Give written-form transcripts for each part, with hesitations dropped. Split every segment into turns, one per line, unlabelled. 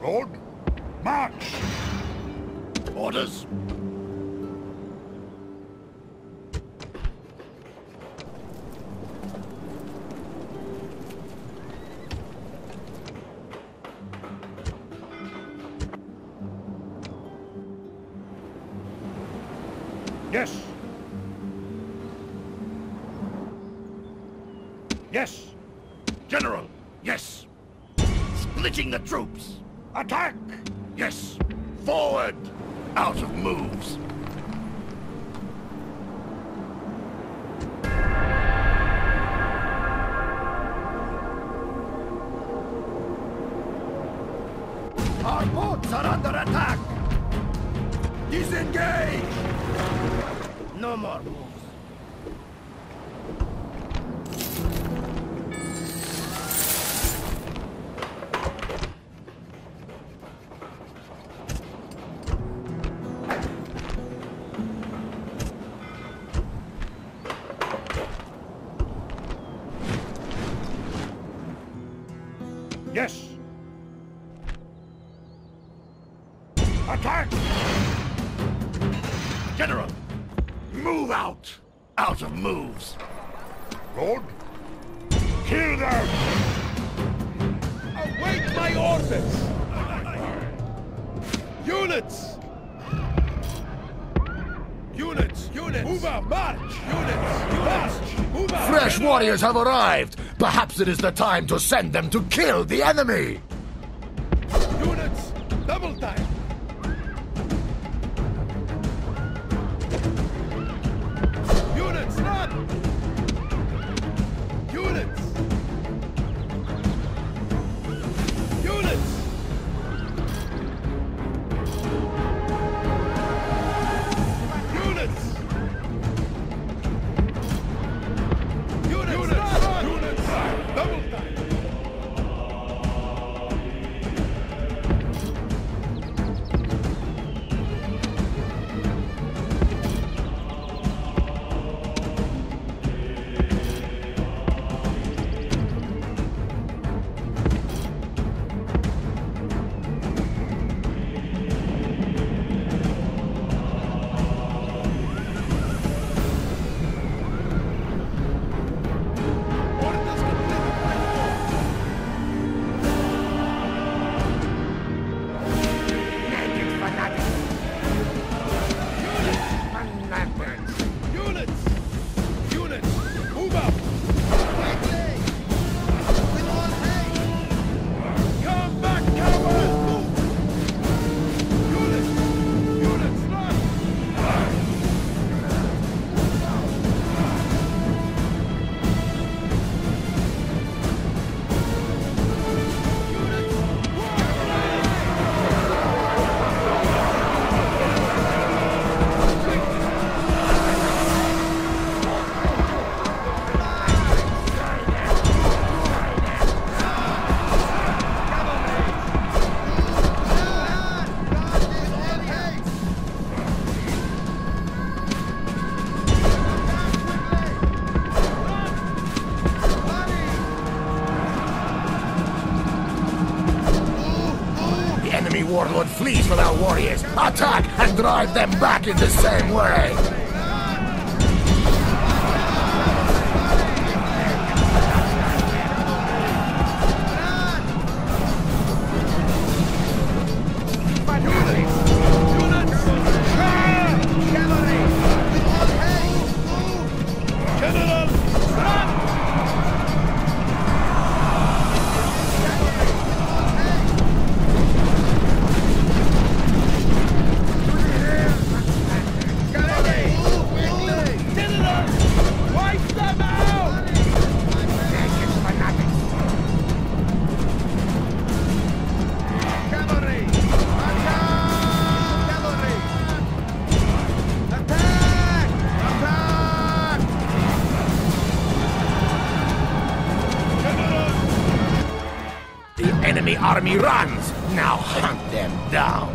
Lord, march! Orders. Yes. Yes. General, yes. Splitting the troops. Attack! Yes. Forward! Out of moves. Our boats are under attack! Disengage! No more moves. Yes. Attack! General, move out! Out of moves. Lord, kill them!
Await my orders! Units! Units! Units! Move out! March! Units! March! Move out!
Fresh warriors have arrived! Perhaps it is the time to send them to kill the enemy!
Units! Double time! Units! Run! Units! Units! Units! Units! Run! Units! Double time!
Warlord flees with our warriors. Attack and drive them back in the same way. Enemy army runs! Now hunt them down!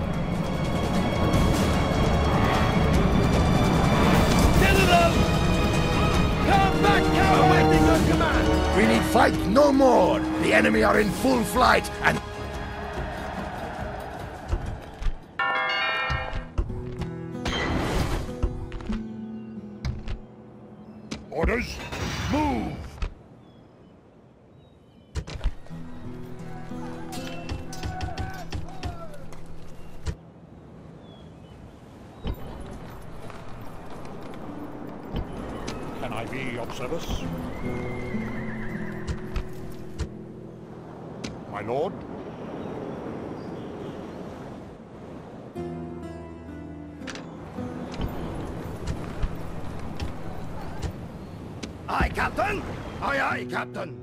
General! Come back, coward! Awaiting your command!
We need fight no more! The enemy are in full flight and...
Orders? Move! Can I be of service? My lord?
Aye, Captain! Aye, aye, Captain!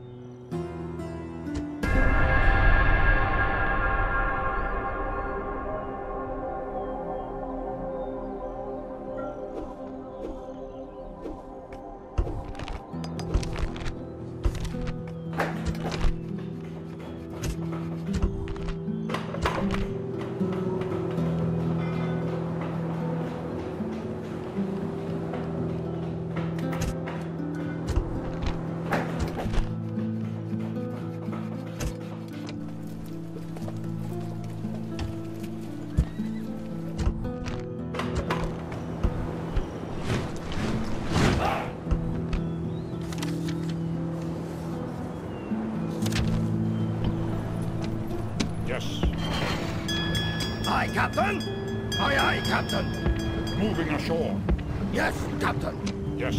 Yes.
Aye, Captain! Aye, aye, Captain!
Moving ashore.
Yes, Captain!
Yes.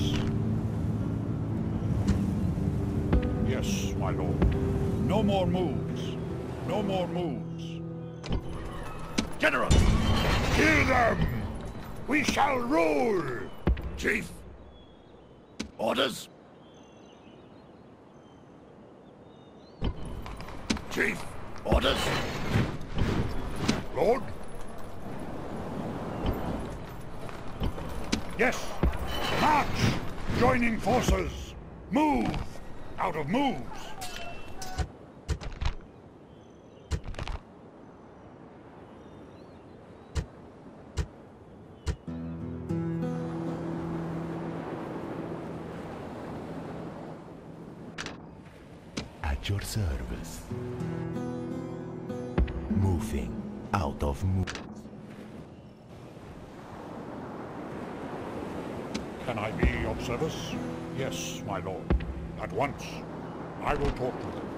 Yes, my lord. No more moves. No more moves.
General!
Kill them! We shall rule!
Chief! Orders? Chief! Orders?
Lord? Yes! March! Joining forces! Move! Out of moves!
At your service. Moving out of move.
Can I be of service? Yes, my lord. At once. I will talk to them.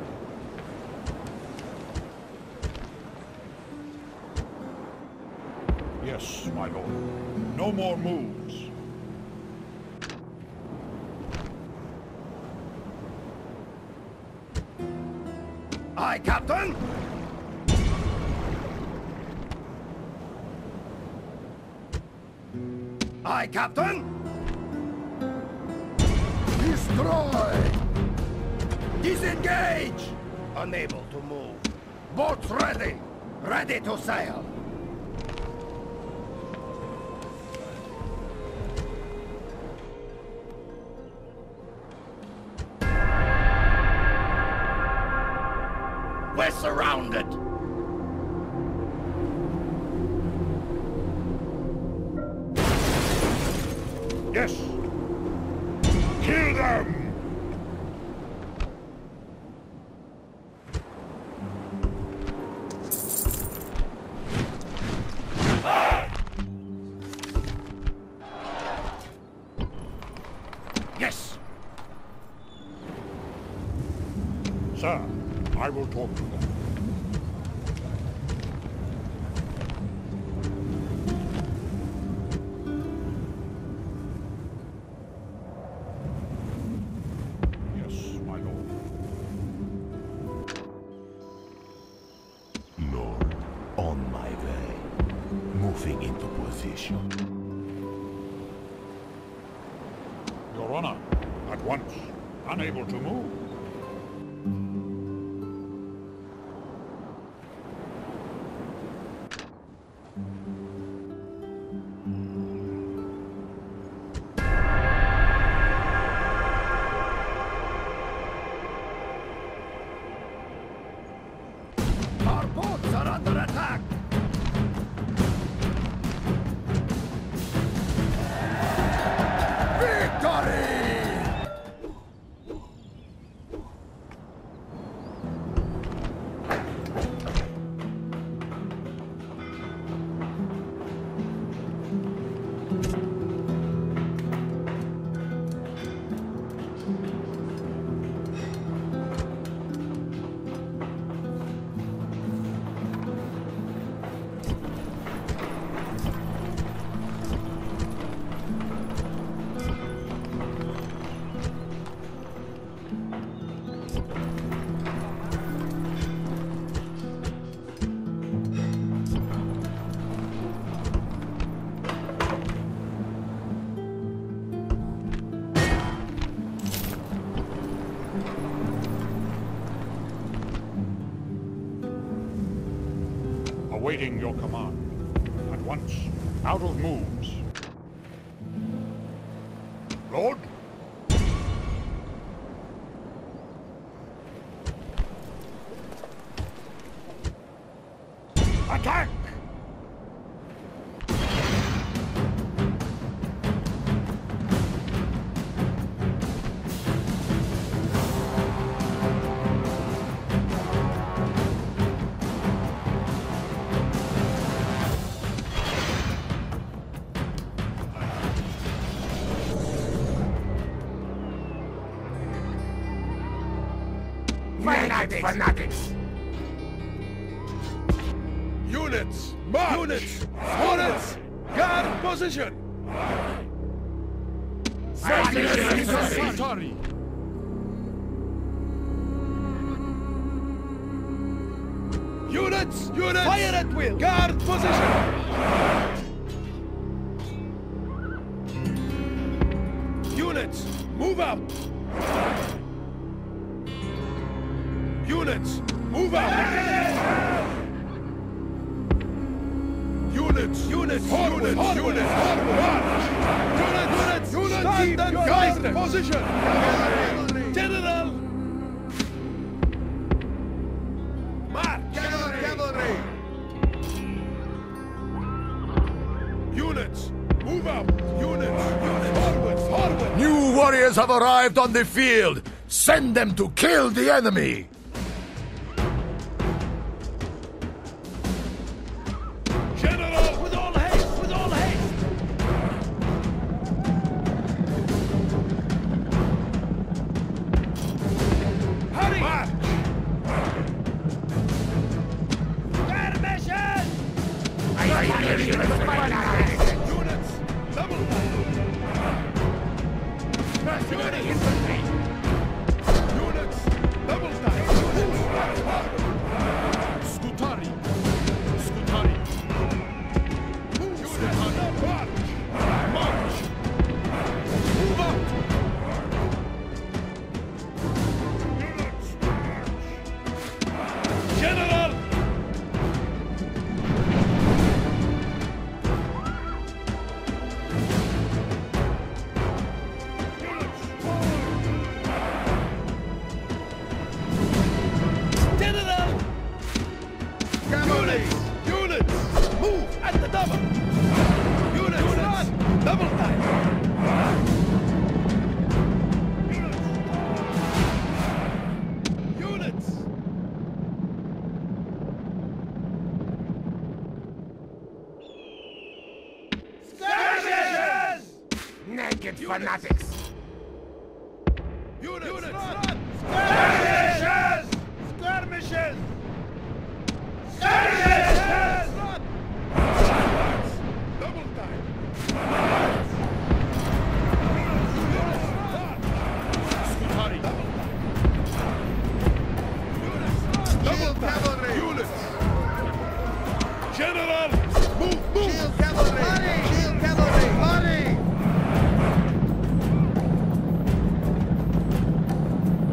Yes, my lord. No more moves.
Aye, Captain! Aye, Captain! Destroy! Disengage! Unable to move. Boats ready! Ready to sail! We're surrounded!
Yes! Kill them!
Yes!
Sir, I will talk to them. Yes, my lord.
Lord, on my way. Moving into position.
Your Honor, at once. Unable to move.
Our boats are under attack! Victory!
awaiting your command. At once, out of moves. Lord? Attack!
Fanatics!
Units! March! Units! Units! Guard position!
Scutari!
Units! Units! Fire at will! Guard position! Units! Move out! Units! Move out! Units! Units! Forward! Units! Forward! Units! Units! Units! Stand and guard position! General! March! Cavalry! Units! Move out! Units! Units! Forward! Forward!
New warriors have arrived on the field! Send them to kill the enemy!
General! With all haste! With all haste! Hurry! March! Units! Double time! Units! Double time!
Scutari! Scutari!
Units! March! March! Move out! Units! General! General! Units! Units! Move at the double! Units! Run! Double time! Units! Skirmishes!
Naked fanatics!
Units! Run! Skirmishes! Skirmishes! Skirmishes! Run! Double time!
Scutari!
Double cavalry! Units! General! Move! Move!
Shield cavalry! Shield cavalry! Body!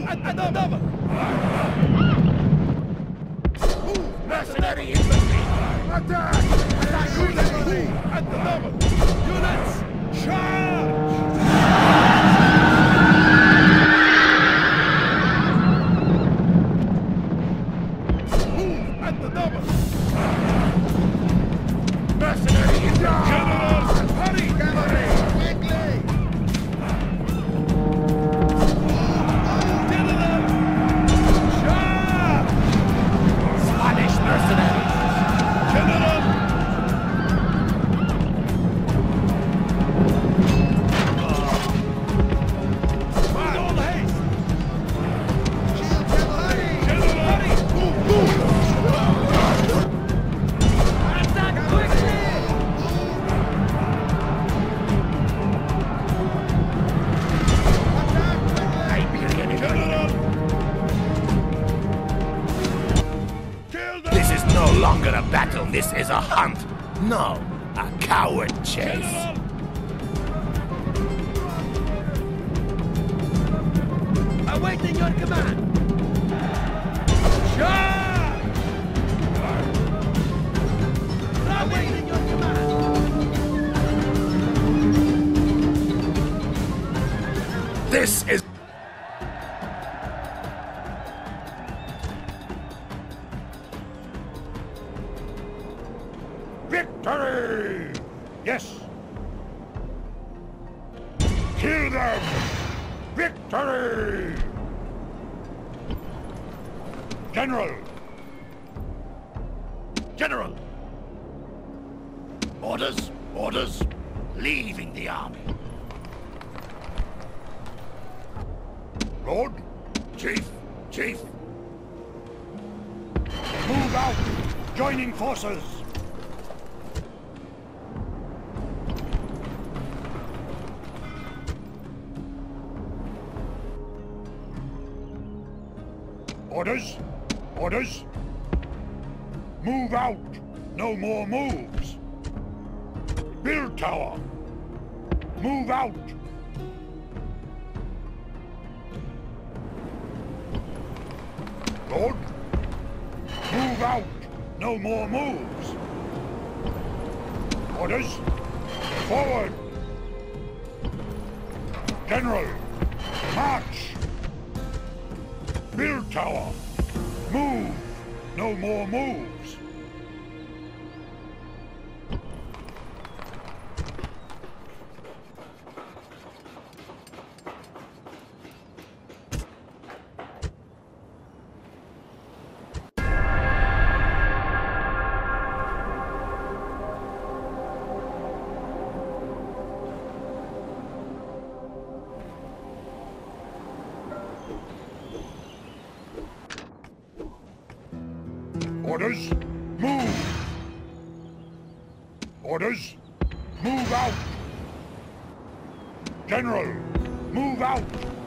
at the double!
Move, mercenary infantry! Attack! Attack
Units, move at the double! Units, charge! Move at the double!
mercenary infantry!
General, hurry!
Cavalry, quickly!
General, charge!
Spanish mercenaries!
General! With all haste!
Shield cavalry!
General, hurry! Move!
Attack quickly! Attack quickly!
Iberian infantry!
General! Kill them!
This is no longer a battle, this is a hunt! No, a coward chase!
General!
Awaiting your command!
Charge!
Awaiting your command!
This is...
Victory! Yes! Kill them! Victory! General!
General! Orders, orders, leaving the army.
Lord,
Chief, chief,
move out! Joining forces! Orders! Orders! Move out! No more moves! Build tower! Move out! Lord? Move out! No more moves! Orders? Forward! General! March! Build tower! Move! No more moves! Orders, move! Orders, move out! General, move out!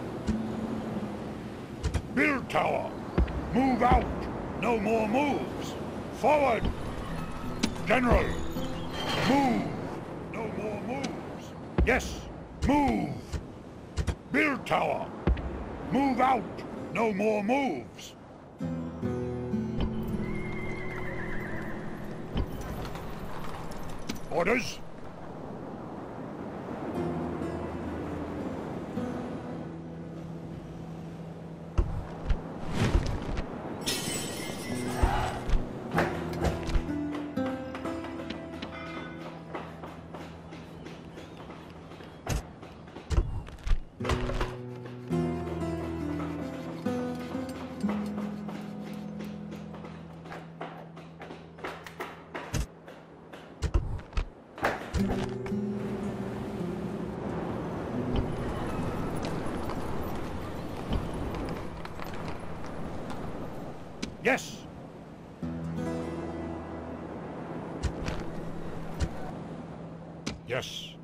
Build tower, move out! No more moves! Forward! General, move! No more moves! Yes, move! Build tower, move out! No more moves! Orders? Yes. Yes.